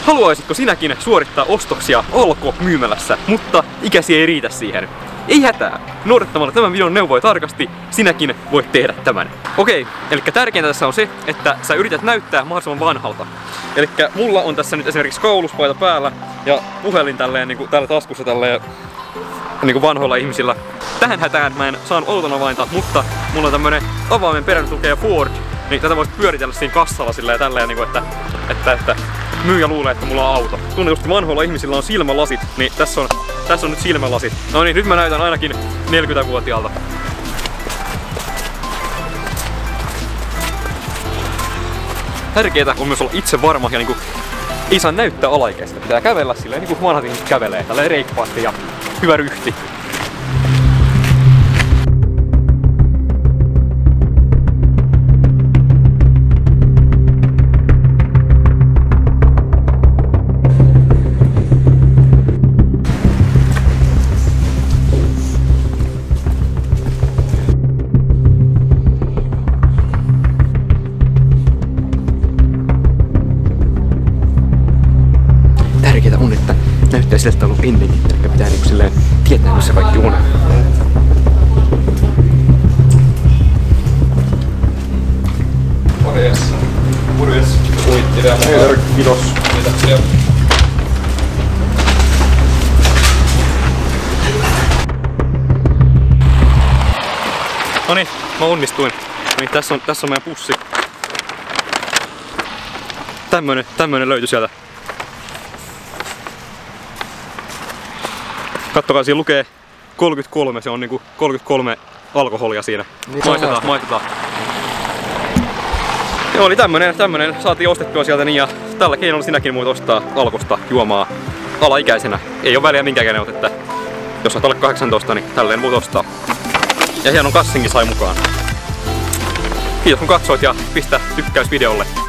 Haluaisitko sinäkin suorittaa ostoksia Alko-myymälässä, mutta ikäsi ei riitä siihen? Ei hätää! Noudattamalla tämän videon neuvoja tarkasti, sinäkin voit tehdä tämän. Okei, eli tärkeintä tässä on se, että sä yrität näyttää mahdollisimman vanhalta. Eli mulla on tässä nyt esimerkiksi kauluspaita päällä ja puhelin tälleen niinku täällä taskussa tälleen niinku vanhoilla ihmisillä. Tähän hätään mä en saanut auton avainta, mutta mulla on tämmönen avaimen perään tukea Ford, niin tätä voisi pyöritellä siinä kassalla silleen tälleen niinku, että myyjä luulee, että mulla on auto. Tunnetusti vanhoilla ihmisillä on silmälasit, niin tässä on nyt silmälasit. No niin, nyt mä näytän ainakin 40-vuotiaalta. Tärkeetä on myös olla itse varma ja niinku ei saa näyttää alaikäistä. Pitää kävellä silleen niinku vanhat ihmiset kävelee, tälleen reippaasti ja hyvä ryhti. Tärkeää on, että näyttää siltä, että on ollut ennenkin, eli pitää niinku silleen tietää, missä kaikki on. Morjes. Morjes. Uitti vielä. Kiitos. Kiitoksia. Noniin, mä onnistuin. Niin, tässä on meidän pussi. Tämmönen löytyi sieltä. Kattokaa, siinä lukee 33, se on niinku 33 alkoholia siinä. Maistetaan. Joo, oli tämmönen saatiin ostettua sieltä niin, ja tällä keinolla sinäkin voit ostaa Alkosta juomaa alaikäisenä. Ei oo väliä minkään oot, että jos olet alle 18, niin tälleen voit ostaa. Ja hienon kassinkin sai mukaan. Kiitos kun katsoit ja pistä tykkäys videolle.